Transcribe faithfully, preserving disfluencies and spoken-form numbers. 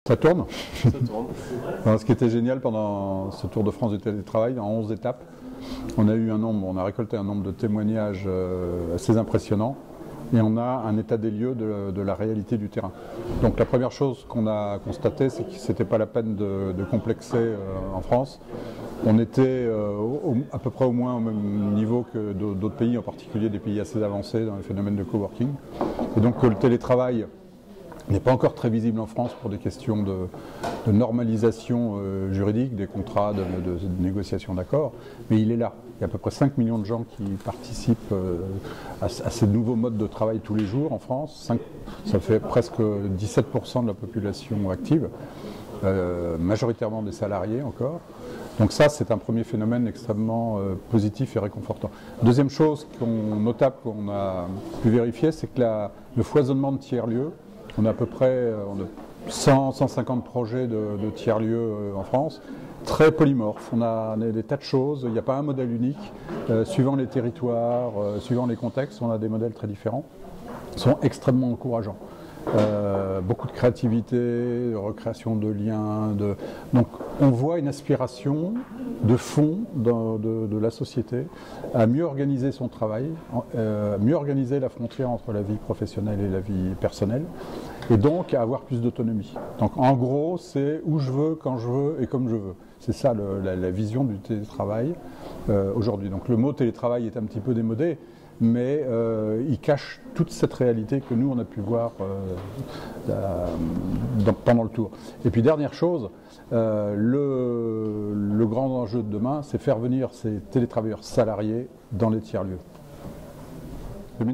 Ça tourne. Ça tourne. Alors, ce qui était génial pendant ce Tour de France du télétravail, en onze étapes, on a eu un nombre, on a récolté un nombre de témoignages euh, assez impressionnants et on a un état des lieux de, de la réalité du terrain. Donc la première chose qu'on a constatée, c'est que c'était pas la peine de, de complexer euh, en France. On était euh, au, à peu près au moins au même niveau que d'autres pays, en particulier des pays assez avancés dans le phénomène de coworking. Et donc que le télétravail n'est pas encore très visible en France pour des questions de, de normalisation euh, juridique, des contrats, de, de, de négociation d'accords, mais il est là. Il y a à peu près cinq millions de gens qui participent euh, à, à ces nouveaux modes de travail tous les jours en France. cinq, ça fait presque dix-sept pour cent de la population active, euh, majoritairement des salariés encore. Donc ça, c'est un premier phénomène extrêmement euh, positif et réconfortant. Deuxième chose qu'on, notable qu'on a pu vérifier, c'est que la, le foisonnement de tiers-lieux, on a à peu près on a cent à cent cinquante projets de, de tiers-lieux en France, très polymorphes. On a, on a des tas de choses, il n'y a pas un modèle unique. Euh, suivant les territoires, euh, suivant les contextes, on a des modèles très différents. Ils sont extrêmement encourageants. Euh, beaucoup de créativité, de recréation de liens. De... Donc on voit une aspiration de fond de, de, de la société à mieux organiser son travail, euh, à mieux organiser la frontière entre la vie professionnelle et la vie personnelle, et donc à avoir plus d'autonomie. Donc en gros, c'est où je veux, quand je veux et comme je veux. C'est ça le, la, la vision du télétravail euh, aujourd'hui. Donc le mot télétravail est un petit peu démodé, mais euh, il cache toute cette réalité que nous on a pu voir euh, euh, dans, pendant le tour. Et puis dernière chose, euh, le, le grand enjeu de demain, c'est faire venir ces télétravailleurs salariés dans les tiers-lieux. Deux minutes ?